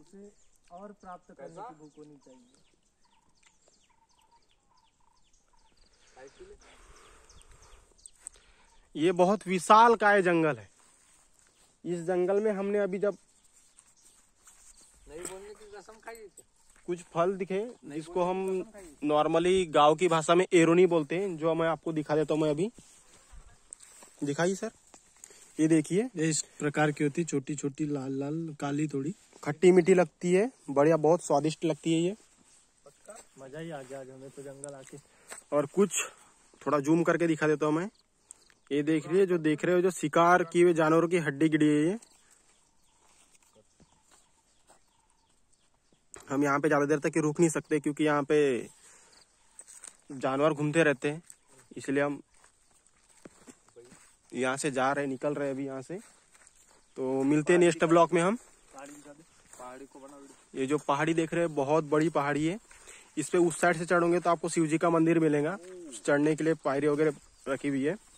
उसे और प्राप्त करने की भूख होनी चाहिए। ये बहुत विशाल काय जंगल है। इस जंगल में हमने अभी जब नहीं बोलने की कसम खाई थी। कुछ फल दिखे जिसको हम नॉर्मली गांव की भाषा में एरोनी बोलते हैं, जो मैं आपको दिखा देता हूँ। मैं अभी दिखाइए सर, ये देखिए, इस प्रकार की होती, छोटी छोटी लाल लाल काली, थोड़ी खट्टी मीठी लगती है, बढ़िया, बहुत स्वादिष्ट लगती है ये। मजा ही आ गया आज हमें तो जंगल आके। और कुछ थोड़ा जूम करके दिखा देता हूँ मैं। ये देख रही है, जो देख रहे हो, जो शिकार किए हुए जानवरों की हड्डी गिरी है ये। हम यहाँ पे ज्यादा देर तक रुक नहीं सकते क्योंकि यहाँ पे जानवर घूमते रहते हैं, इसलिए हम यहाँ से जा रहे, निकल रहे अभी यहाँ से। तो मिलते हैं नेक्स्ट ब्लॉक में हम। पहाड़ी को बना, ये जो पहाड़ी देख रहे हैं बहुत बड़ी पहाड़ी है। इस पे उस साइड से चढ़ोगे तो आपको शिव जी का मंदिर मिलेगा। चढ़ने के लिए पायरी वगैरह रखी हुई है।